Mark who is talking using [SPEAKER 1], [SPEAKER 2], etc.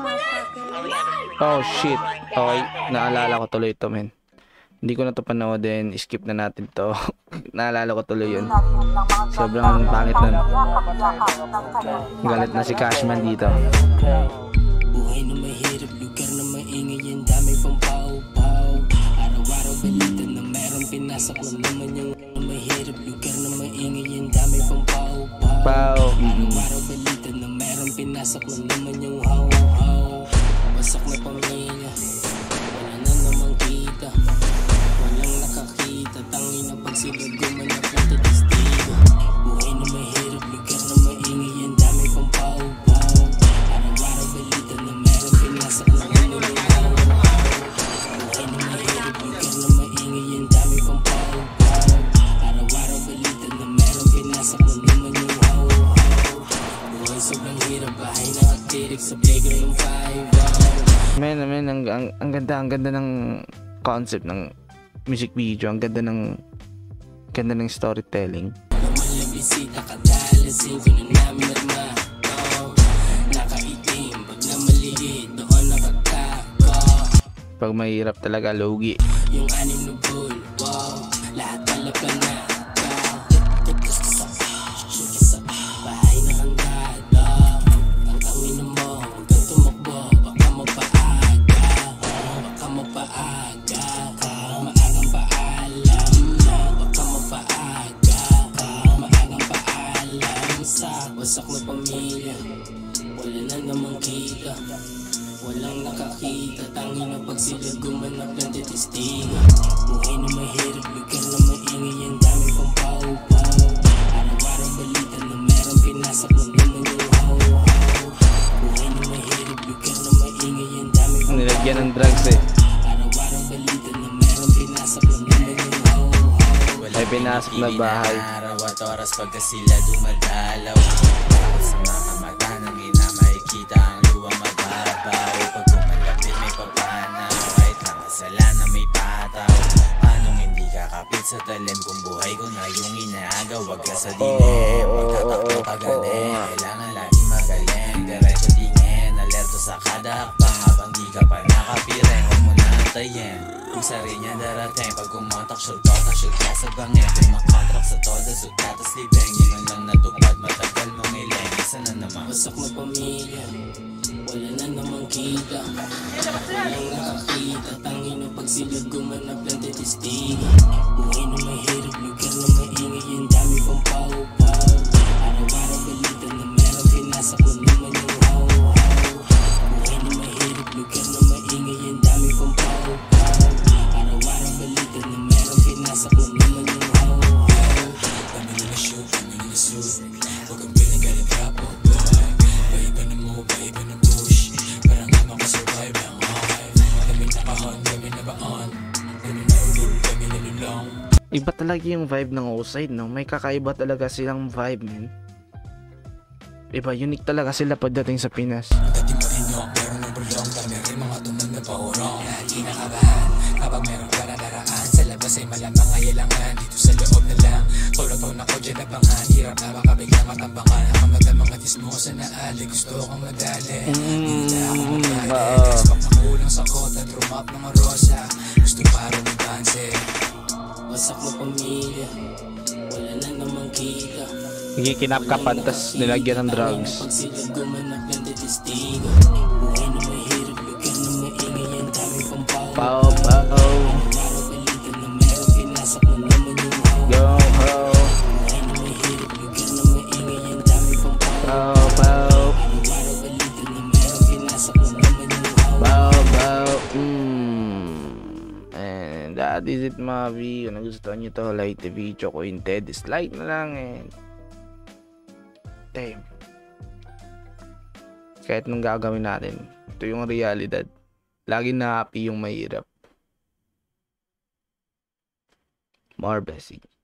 [SPEAKER 1] Oh shit. Okay, naalala ko tuloy ito, men. Hindi ko na to panoodin, skip na natin to. Naalala ko tuloy yun. Sobrang pangit nun. Galit na si Cashman dito.
[SPEAKER 2] Buhay na mahirap, lugar na maingay, ang dami pang pau-pau. Araw-araw balita na meron pinasak lang naman yung mahirap, lugar na maingay, ang dami pang pau-pau. Araw-araw balita na meron pinasak lang naman yung how-how. Wasak na pamilya, wala na namang kita, walang nakakita, tangi na pag sila gumanap ng testigo. Buhay na mahirap, lugar na maingay, ang dami pang pau-pau. Araw-araw balita na meron pinasak lang naman yung how-how. Buhay na mahirap, lugar na maingay, ang dami pang pau-pau. Araw-araw balita na meron pinasak lang naman yung how-how. Buhay sobrang hirap, bahay na katirik sa playground ng 5.
[SPEAKER 1] Men, ang ganda ng concept ng music video, ang ganda ng storytelling.
[SPEAKER 2] Walang bisita kadalasin ko na namin at nakaitim, pag na maliit, doon nakatago.
[SPEAKER 1] Pag mahirap talaga, logi.
[SPEAKER 2] Yung anim na bull, wow, lahat palapan na bahay na handado. Ang tangin mo, huwag kang tumakbo, baka mapaaga. Baka mapaaga, maagang paalam. Baka mapaaga, maagang paalam. Sa wasak na pamilya, wala na namang kita, walang nakakita, tangi na pag sila gumanap ng testigo. Buhay na mahirap, lugar na maingay, ang dami pang pau-pau. Araw-araw balita na meron pinasak lang naman yung how-how. Buhay na mahirap, lugar na maingay, ang dami pang
[SPEAKER 1] Nilagyan ng drugs eh.
[SPEAKER 2] araw-araw balita na meron pinasak lang naman yung how-how.
[SPEAKER 1] May pinasok na bahay.
[SPEAKER 2] Araw at oras pagka sila dumadalaw, sa mga mata ng ina makikita ang luwang mababaw. Pag kumalapit may papanaw, kahit na kasalanan may pataw. Anong hindi kakapit sa talim, kung buhay ko na yung inaagaw. Wag ka sa dilim, wag tatakbo kagaling, kailangan lagi magaling. Diretso tingin, alerto sa kada hakbang, habang di ka pa nakapiring, huwag mo na antayin kung sarili niya darating. Pag kumontak, shoot ka sa bangin. Kung makontract sa todo, sugatas libeng. Yun lang natupad, matagal mong iling. Isa na naman wasak na pamilya, wala na namang kita, walang nakakita, tangi na pag sila gumanap ng testigo. Buhay na mahirap, lugar na maingay, ang dami pang pau-pau. Araw-araw balita na meron pinasak lang naman yung how-how. Buhay na mahirap, lugar na maingay, ang dami pang pau-pau. Araw-araw balita na meron pinasak lang naman yung how-how. Kami na na-shoot, kami na na-suit, huwag kang pinagalit rap, oh boy. Baiba na mo, baiba na push, parang nga makasurvive lang high. Kami nakahon, kami na baon, kami na ulul, kami na lulong.
[SPEAKER 1] Iba talaga yung vibe ng Outside, no? May kakaiba talaga silang vibe, men. Iba, unique talaga sila pagdating sa Pinas.
[SPEAKER 2] Dati matinok, meron ng bulong, dami rin mga tunog na paurong. Lagi nakabahan, kapag meron ka na daraan, sa labas ay malamang kailangan, dito sa loob na lang. Tulog-tun ako dyan abangan, hirap na baka biglang matambangan. Ang mata mga dismosa na ali, gusto kong madali. Hindi na ako magdali, expect na kulang sa kota, drumap ng rosa, gusto parang ibanse. Wasak na pamilya, wala na namang kita,
[SPEAKER 1] Gikinap-kapan, tas nilagyan ng drugs.
[SPEAKER 2] pag sila gumanap ng testigo. Buhay na mahirap, lugar na maingay, ang dami pang pau.
[SPEAKER 1] Pau.
[SPEAKER 2] Araw balita na meron pinasak lang naman yung how-how.
[SPEAKER 1] Go, ho.
[SPEAKER 2] Buhay na mahirap, lugar na maingay, ang dami pang pau.
[SPEAKER 1] Pau.
[SPEAKER 2] Araw balita na meron pinasak lang naman yung how-how.
[SPEAKER 1] Pau. And that is it, mga V. Kung nagustuhan nyo to, like the video ko instead, dislike na lang and damn. Kahit nung gagawin natin, ito yung realidad. Lagi na happy yung mahirap. More blessing.